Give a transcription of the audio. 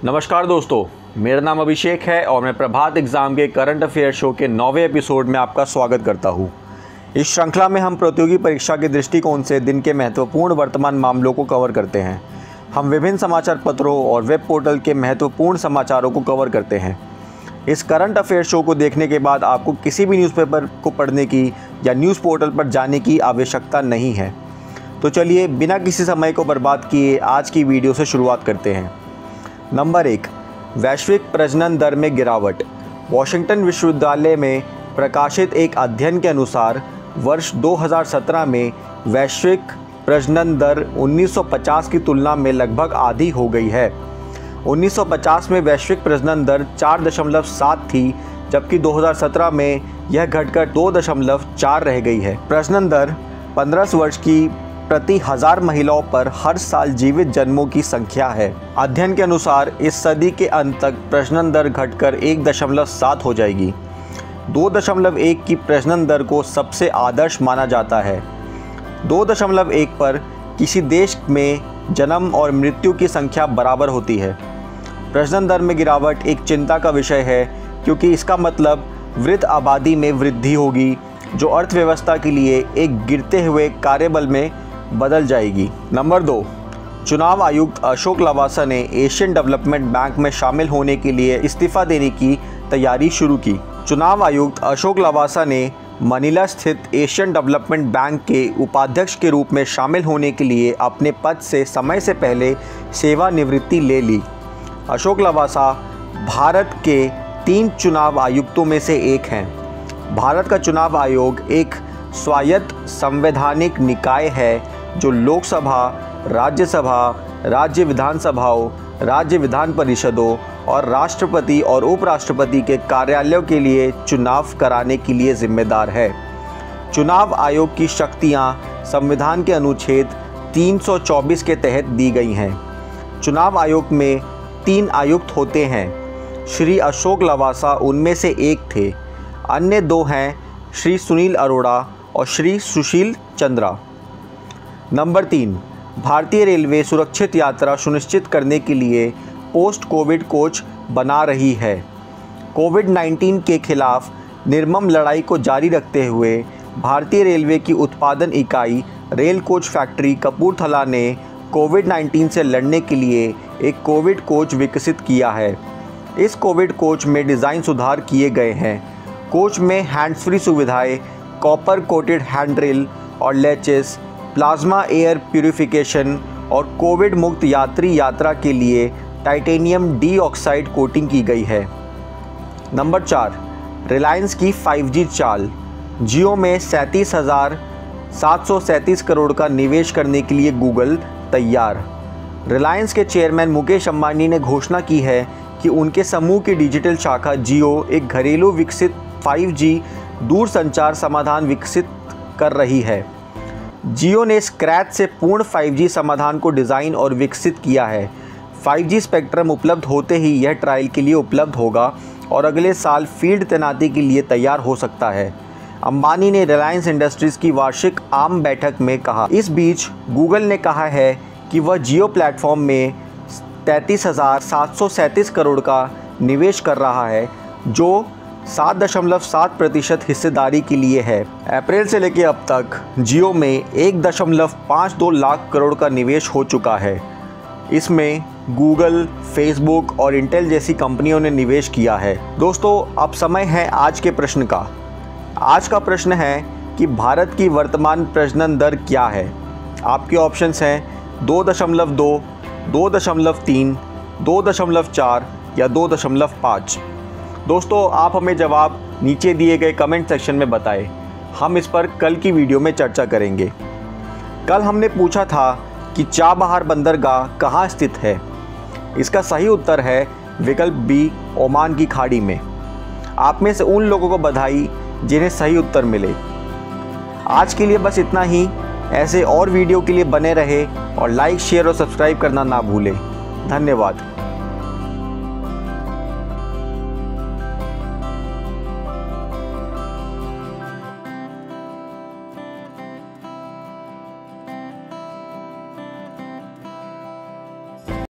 नमस्कार दोस्तों, मेरा नाम अभिषेक है और मैं प्रभात एग्ज़ाम के करंट अफेयर शो के 9वें एपिसोड में आपका स्वागत करता हूं। इस श्रृंखला में हम प्रतियोगी परीक्षा के दृष्टिकोण से दिन के महत्वपूर्ण वर्तमान मामलों को कवर करते हैं। हम विभिन्न समाचार पत्रों और वेब पोर्टल के महत्वपूर्ण समाचारों को कवर करते हैं। इस करंट अफेयर शो को देखने के बाद आपको किसी भी न्यूज़पेपर को पढ़ने की या न्यूज़ पोर्टल पर जाने की आवश्यकता नहीं है। तो चलिए बिना किसी समय को बर्बाद किए आज की वीडियो से शुरुआत करते हैं। नंबर 1, वैश्विक प्रजनन दर में गिरावट। वॉशिंगटन विश्वविद्यालय में प्रकाशित एक अध्ययन के अनुसार वर्ष 2017 में वैश्विक प्रजनन दर 1950 की तुलना में लगभग आधी हो गई है। 1950 में वैश्विक प्रजनन दर 4.7 थी, जबकि 2017 में यह घटकर 2.4 रह गई है। प्रजनन दर 15 वर्ष की प्रति 1000 महिलाओं पर हर साल जीवित जन्मों की संख्या है। अध्ययन के अनुसार इस सदी के अंत तक प्रजनन दर घटकर 1.7 हो जाएगी। 2.1 की प्रजनन दर को सबसे आदर्श माना जाता है। 2.1 पर किसी देश में जन्म और मृत्यु की संख्या बराबर होती है। प्रजनन दर में गिरावट एक चिंता का विषय है, क्योंकि इसका मतलब वृद्ध आबादी में वृद्धि होगी, जो अर्थव्यवस्था के लिए एक गिरते हुए कार्यबल में बदल जाएगी। नंबर 2, चुनाव आयुक्त अशोक लवासा ने एशियन डेवलपमेंट बैंक में शामिल होने के लिए इस्तीफा देने की तैयारी शुरू की। चुनाव आयुक्त अशोक लवासा ने मनीला स्थित एशियन डेवलपमेंट बैंक के उपाध्यक्ष के रूप में शामिल होने के लिए अपने पद से समय से पहले सेवानिवृत्ति ले ली। अशोक लवासा भारत के 3 चुनाव आयुक्तों में से एक हैं। भारत का चुनाव आयोग एक स्वायत्त संवैधानिक निकाय है जो लोकसभा, राज्यसभा, राज्य विधानसभाओं, राज्य विधान परिषदों और राष्ट्रपति और उपराष्ट्रपति के कार्यालयों के लिए चुनाव कराने के लिए जिम्मेदार है। चुनाव आयोग की शक्तियां संविधान के अनुच्छेद 324 के तहत दी गई हैं। चुनाव आयोग में 3 आयुक्त होते हैं। श्री अशोक लवासा उनमें से एक थे। अन्य 2 हैं श्री सुनील अरोड़ा और श्री सुशील चंद्रा। नंबर 3, भारतीय रेलवे सुरक्षित यात्रा सुनिश्चित करने के लिए पोस्ट कोविड कोच बना रही है। कोविड-19 के खिलाफ निर्मम लड़ाई को जारी रखते हुए भारतीय रेलवे की उत्पादन इकाई रेल कोच फैक्ट्री कपूरथला ने कोविड-19 से लड़ने के लिए एक कोविड कोच विकसित किया है। इस कोविड कोच में डिज़ाइन सुधार किए गए हैं। कोच में हैंड्स फ्री सुविधाएं, कॉपर कोटेड हैंड रेल और लैचेस, प्लाज्मा एयर प्यूरिफिकेशन और कोविड मुक्त यात्री यात्रा के लिए टाइटेनियम डाइऑक्साइड कोटिंग की गई है। नंबर 4, रिलायंस की 5G चाल। जियो में 37,737 करोड़ का निवेश करने के लिए गूगल तैयार। रिलायंस के चेयरमैन मुकेश अंबानी ने घोषणा की है कि उनके समूह की डिजिटल शाखा जियो एक घरेलू विकसित 5G दूरसंचार समाधान विकसित कर रही है। जियो ने स्क्रैच से पूर्ण 5G समाधान को डिज़ाइन और विकसित किया है। 5G स्पेक्ट्रम उपलब्ध होते ही यह ट्रायल के लिए उपलब्ध होगा और अगले साल फील्ड तैनाती के लिए तैयार हो सकता है। अंबानी ने रिलायंस इंडस्ट्रीज़ की वार्षिक आम बैठक में कहा। इस बीच गूगल ने कहा है कि वह जियो प्लेटफॉर्म में 33,737 करोड़ का निवेश कर रहा है, जो 7.7% हिस्सेदारी के लिए है। अप्रैल से लेकर अब तक जियो में 1.52 लाख करोड़ का निवेश हो चुका है। इसमें गूगल, फेसबुक और इंटेल जैसी कंपनियों ने निवेश किया है। दोस्तों, अब समय है आज के प्रश्न का। आज का प्रश्न है कि भारत की वर्तमान प्रजनन दर क्या है। आपके ऑप्शंस हैं 2.2, 2.3, 2.4 या 2.5। दोस्तों, आप हमें जवाब नीचे दिए गए कमेंट सेक्शन में बताएं। हम इस पर कल की वीडियो में चर्चा करेंगे। कल हमने पूछा था कि चाबहार बंदरगाह कहाँ स्थित है। इसका सही उत्तर है विकल्प बी, ओमान की खाड़ी में। आप में से उन लोगों को बधाई जिन्हें सही उत्तर मिले। आज के लिए बस इतना ही। ऐसे और वीडियो के लिए बने रहे और लाइक, शेयर और सब्सक्राइब करना ना भूलें। धन्यवाद।